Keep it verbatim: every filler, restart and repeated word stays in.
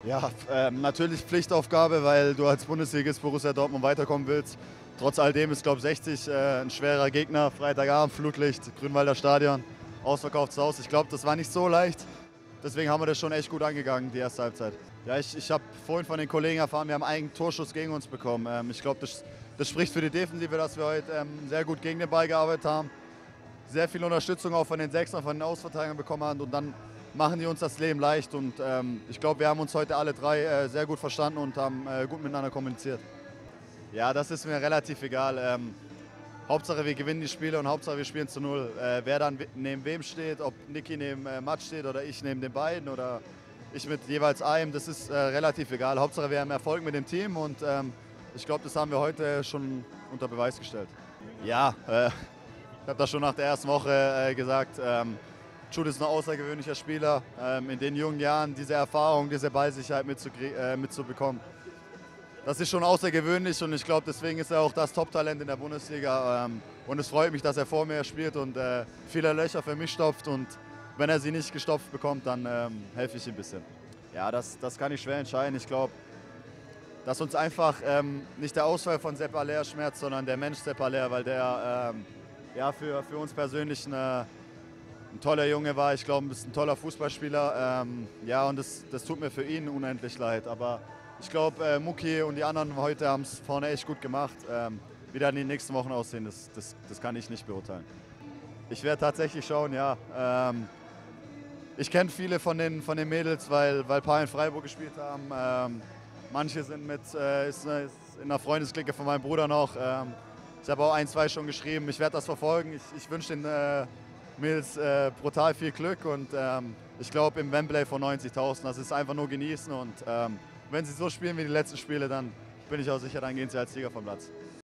Ja, ähm, natürlich Pflichtaufgabe, weil du als Bundesligist Borussia Dortmund weiterkommen willst. Trotz alledem ist, glaube ich, sechzig äh, ein schwerer Gegner. Freitagabend, Flutlicht, Grünwalder Stadion, ausverkauftes Haus. Ich glaube, das war nicht so leicht. Deswegen haben wir das schon echt gut angegangen, die erste Halbzeit. Ja, ich, ich habe vorhin von den Kollegen erfahren, wir haben einen Torschuss gegen uns bekommen. Ähm, ich glaube, das, das spricht für die Defensive, dass wir heute ähm, sehr gut gegen den Ball gearbeitet haben. Sehr viel Unterstützung auch von den Sechsern, von den Ausverteidigern bekommen haben und dann machen die uns das Leben leicht. Und ähm, ich glaube, wir haben uns heute alle drei äh, sehr gut verstanden und haben äh, gut miteinander kommuniziert. Ja, das ist mir relativ egal. Ähm, Hauptsache wir gewinnen die Spiele und Hauptsache wir spielen zu null. Äh, wer dann neben wem steht, ob Niki neben äh, Matt steht oder ich neben den beiden oder ich mit jeweils einem, das ist äh, relativ egal. Hauptsache wir haben Erfolg mit dem Team und ähm, ich glaube, das haben wir heute schon unter Beweis gestellt. Ja, äh, ich habe das schon nach der ersten Woche äh, gesagt. Ähm, Jude ist ein außergewöhnlicher Spieler. Ähm, in den jungen Jahren diese Erfahrung, diese Ballsicherheit äh, mitzubekommen. Das ist schon außergewöhnlich und ich glaube, deswegen ist er auch das Top-Talent in der Bundesliga. Ähm, und es freut mich, dass er vor mir spielt und äh, viele Löcher für mich stopft. Und wenn er sie nicht gestopft bekommt, dann ähm, helfe ich ihm ein bisschen. Ja, das, das kann ich schwer entscheiden. Ich glaube, dass uns einfach ähm, nicht der Ausfall von Sepp Haller schmerzt, sondern der Mensch Sepp Haller, weil der ähm, ja, für, für uns persönlich eine, ein toller Junge war. Ich glaube, er ist ein toller Fußballspieler. Ähm, ja, und das, das tut mir für ihn unendlich leid. Aber ich glaube, äh, Muki und die anderen heute haben es vorne echt gut gemacht. Ähm, wie dann die nächsten Wochen aussehen, das, das, das kann ich nicht beurteilen. Ich werde tatsächlich schauen, ja. Ähm, ich kenne viele von den, von den Mädels, weil, weil ein paar in Freiburg gespielt haben. Ähm, manche sind mit, äh, ist, ist in der Freundesklicke von meinem Bruder noch. Ähm, ich habe auch ein, zwei schon geschrieben. Ich werde das verfolgen. Ich, ich wünsche den äh, Mädels äh, brutal viel Glück und ähm, ich glaube im Wembley von neunzigtausend, das ist einfach nur genießen und ähm, wenn sie so spielen wie die letzten Spiele, dann bin ich auch sicher, dann gehen sie als Sieger vom Platz.